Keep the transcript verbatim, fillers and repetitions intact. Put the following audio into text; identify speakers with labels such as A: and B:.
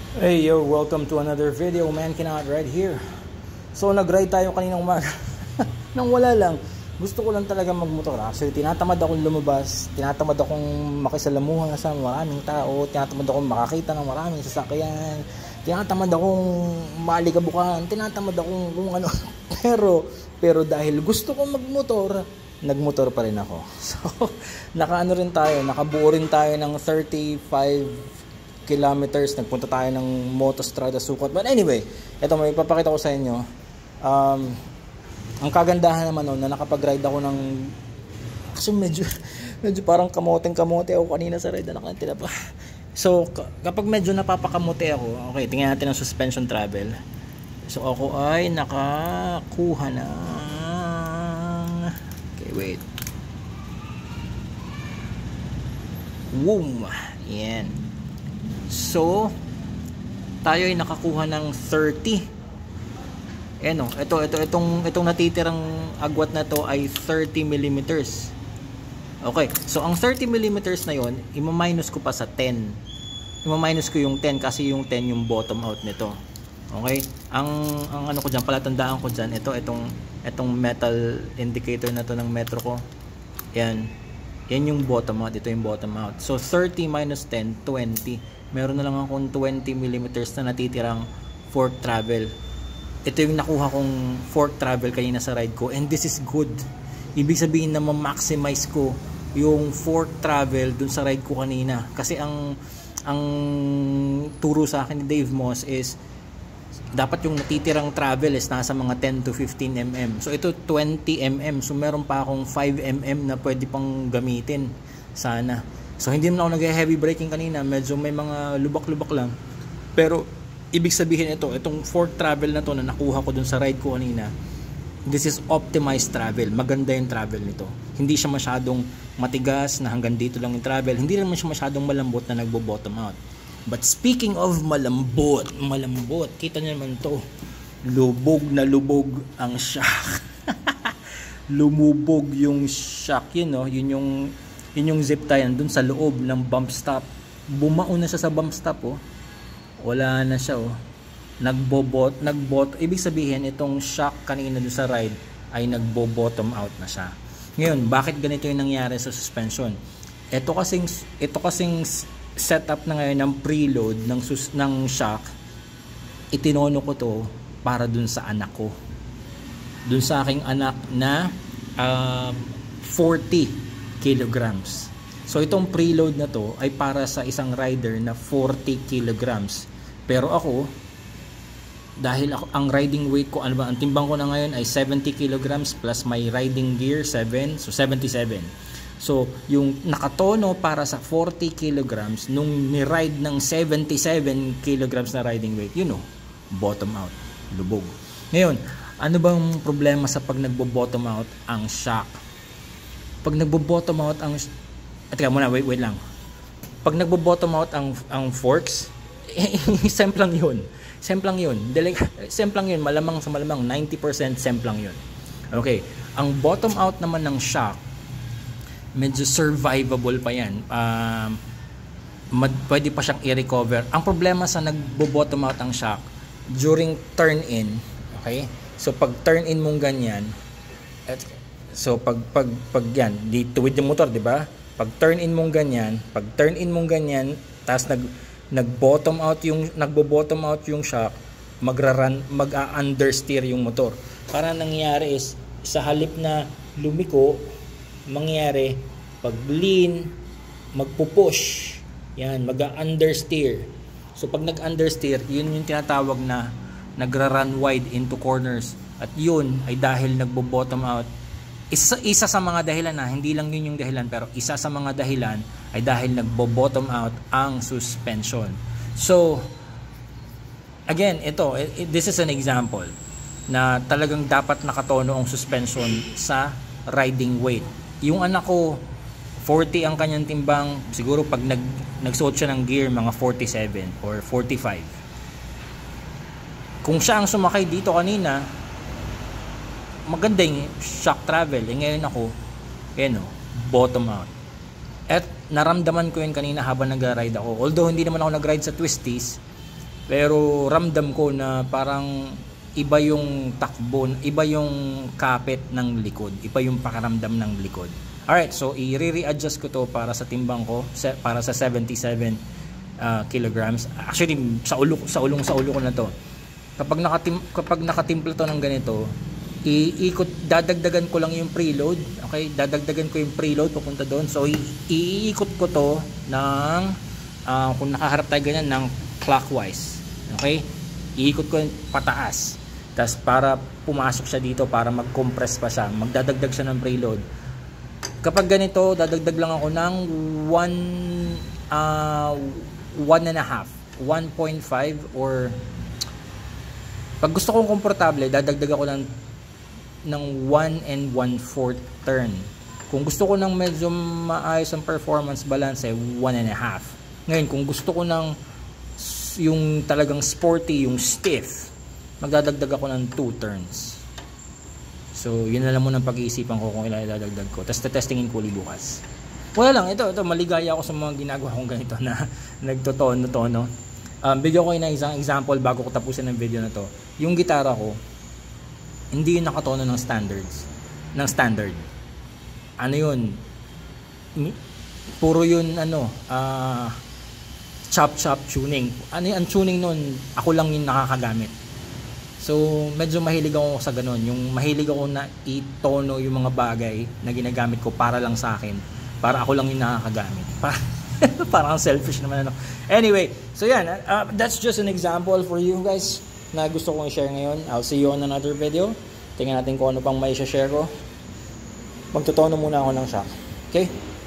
A: Hey yo, welcome to another video. Man Cannot Ride here. So nag-ride tayo kaninang umaga. Nang wala lang. Gusto ko lang talaga magmotor. Actually, tinatamad akong lumabas. Tinatamad akong makisalamuha sa maraming tao. Tinatamad akong makakita ng maraming sasakyan. Tinatamad akong malikabukan. Tinatamad akong kung ano. Pero, pero dahil gusto kong magmotor, nagmotor pa rin ako. So, nakaano rin tayo. Nakabuo rin tayo ng thirty-five kilometers, nagpunta tayo ng Motostrada Sukat. But anyway, ito may ipapakita ko sa inyo. Um, ang kagandahan naman nun, na nakapag-ride ako ng, kasi medyo, medyo parang kamoteng-kamote ako kanina sa ride na nakantila pa. So, kapag medyo napapakamote ako, okay, tingnan natin ang suspension travel. So, ako ay nakakuha ng, okay, wait. Boom! Yan. So, tayo ay nakakuha ng thirty. Eh no, ito, ito, itong, itong natitirang agwat na to ay thirty millimeters. Okay, so ang thirty millimeters na yon, ima-minus ko pa sa ten. Ima-minus ko yung ten kasi yung ten yung bottom out nito. Okay, ang, ang ano ko dyan, palatandaan ko dyan, ito, itong, itong metal indicator na to ng metro ko. Yan. Yan yung bottom out, ito yung bottom out. So, thirty minus ten, twenty. Meron na lang akong twenty millimeters na natitirang fork travel. Ito yung nakuha kong fork travel kanina sa ride ko, and this is good. Ibig sabihin na ma-maximize ko yung fork travel dun sa ride ko kanina, kasi ang ang turo sa akin ni Dave Moss is dapat yung natitirang travel is nasa mga ten to fifteen millimeters. So ito twenty millimeters, so meron pa akong five millimeters na pwede pang gamitin sana. So hindi naman ako nag-heavy braking kanina, medyo may mga lubak-lubak lang. Pero ibig sabihin ito, itong fork travel na to na nakuha ko dun sa ride ko kanina, this is optimized travel. Maganda yung travel nito. Hindi siya masyadong matigas na hanggang dito lang yung travel. Hindi naman siya masyadong malambot na nagbo-bottom out. But speaking of malambot, malambot, kita niyo naman to. Lubog na lubog ang shock. Lumubog yung shock, yun no, yun yung yun yung zip tie dun sa loob ng bump stop. Bumao na siya sa bump stop, oh. Wala na siya, oh. Nagbobot, nagbot, ibig sabihin itong shock kanina dun sa ride ay nagbo-bottom out na siya. Ngayon, bakit ganito yung nangyari sa suspension? Ito kasing ito kasing setup na ngayon ng preload ng sus, ng shock. Itinono ko to para dun sa anak ko. Dun sa aking anak na uh, forty kilograms. So itong preload na to ay para sa isang rider na forty kilograms. Pero ako, dahil ako, ang riding weight ko, ano ba, ang timbang ko na ngayon ay seventy kilograms plus my riding gear seven, so seventy-seven. So yung nakatono para sa forty kilograms nung ni-ride ng seventy-seven kilograms na riding weight, you know, bottom out, lubog. Ngayon, ano bang problema sa pag nagbo-bottom out? Ang shock. Pag nagbo-bottom out ang at teka muna, wait, wait lang. Pag nagbo-bottom out ang ang forks, semplang 'yun. Semplang 'yun. Semplang 'yun, malamang sa malamang ninety percent semplang 'yun. Okay, ang bottom out naman ng shock, medyo survivable pa 'yan. Um mad, pwede pa siyang i-recover. Ang problema sa nagbo-bottom out ang shock during turn in, okay? So pag turn in mong ganyan, at so pag pag pag yan, dito with the motor, 'di ba? Pag turn in mong ganyan, pag turn in mong ganyan, tapos nag nag-bottom out yung nagbo-bottom out yung shock, magra-run, mag-understeer yung motor. Para nangyayari is sa halip na lumiko, mangyayari pag lean, magpo-push. Yan, mag-understeer. So pag nag-understeer, yun yung tinatawag na nagra-run wide into corners. At yun ay dahil nagbo-bottom out. Isa, isa sa mga dahilan na, hindi lang yun yung dahilan, pero isa sa mga dahilan ay dahil nagbo-bottom out ang suspension. So, again, ito, this is an example na talagang dapat nakatono ang suspension sa riding weight. Yung anak ko, forty ang kanyang timbang, siguro pag nag, nagsuot siya ng gear, mga forty-seven or forty-five. Kung siya ang sumakay dito kanina, maganda yung shock travel. Eh, ngayon ako, eh no, bottom out. At naramdaman ko yun kanina habang nag-ride ako. Although hindi naman ako nag-ride sa twisties, Pero ramdam ko na parang iba yung takbo, iba yung kapit ng likod, iba yung pakaramdam ng likod. Alright, so i-re-adjust ko to para sa timbang ko, para sa seventy-seven uh, kilograms. Actually, sa ulo, sa ulong sa ulo ko na to. Kapag nakatim, kapag nakatimpla to ng ganito, iikot, dadagdagan ko lang yung preload. Okay, dadagdagan ko yung preload papunta doon. So iikot ko to ng uh, kung nakaharap tayo ganyan ng clockwise. Okay? Iikot ko pataas. Tapos para pumasok siya dito, para mag-compress pa siya, magdadagdag siya ng preload. Kapag ganito, dadagdag lang ako ng one uh, one and a half, one point five, or pag gusto kong komportable, dadagdag ako ng ng one and one fourth turn. Kung gusto ko ng medyo maayos ang performance balance, eh, one and a half. Ngayon, kung gusto ko ng yung talagang sporty, yung stiff, magdadagdag ako ng two turns. So, yun na lang muna ang pag-iisipan ko kung ilan idadagdag ko. Tapos, testingin ko ulit bukas. Wala lang, ito, ito, maligaya ako sa mga ginagawa kong ganito na nagtotono-tono. Um, bigyan ko ng isang example bago ko tapusin ang video na to. Yung gitara ko, hindi yun nakatono ng standards. Ng standard. Ano yun? Puro yun, ano, ah... Uh, chop-chop tuning. Ano yung tuning nun? Ako lang yung nakakagamit. So, medyo mahilig ako sa ganun. Yung mahilig ako na itono yung mga bagay na ginagamit ko para lang sa akin. Para ako lang yung nakakagamit. Parang selfish naman. Ano. Anyway, so yan. Uh, that's just an example for you guys na gusto kong i-share ngayon. I'll see you on another video. Tingnan natin kung ano pang may i-share ko. Magtutono muna ako ng shock. Okay?